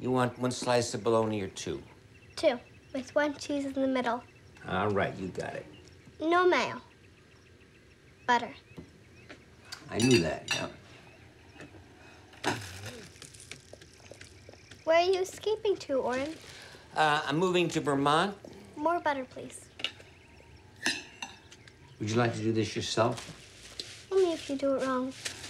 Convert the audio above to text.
You want one slice of bologna or two? Two, with one cheese in the middle. All right, you got it. No mayo. Butter. I knew that, yeah. Where are you escaping to, Oren? I'm moving to Vermont. More butter, please. Would you like to do this yourself? Only if you do it wrong.